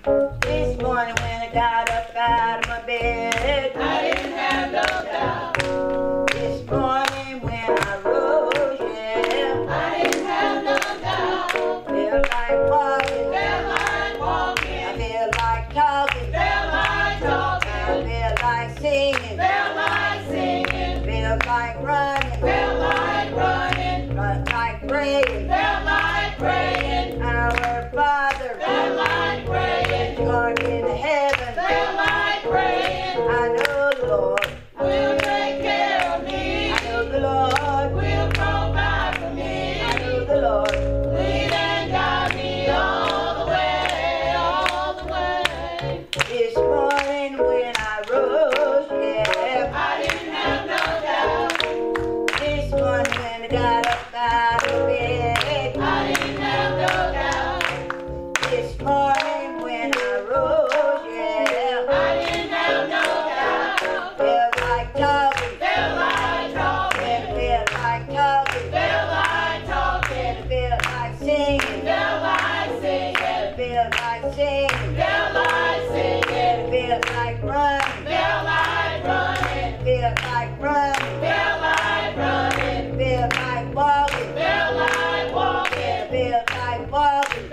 This morning when I got up out of my bed, I didn't have no doubt. this morning when I rose, yeah, I didn't have no doubt. feel like walking, Felt like I walking. feel like talking, Felt like I talking. feel like singing, Felt like singing. feel like running, Felt like running. felt like praying. Felt like praying. Our Father, Felt like praying. God in heaven, Felt like praying. I know the Lord, Will take care of me. I know the Lord, Will provide for me. I know the Lord. Lead and guide me all the way, all the way. This morning when I rose, yeah, I didn't have no doubt. this morning when I got up out of bed, I didn't have no doubt. this morning when I rose, yeah, I didn't have no doubt. feel like talking, Felt like talking. feel like talking, Felt like talking. feel like singing, Felt like singing. feel like singing, Felt like singing. feel like running, Felt like running. feel like running, Felt like running. feel like walking, Felt like walking. feel like walking,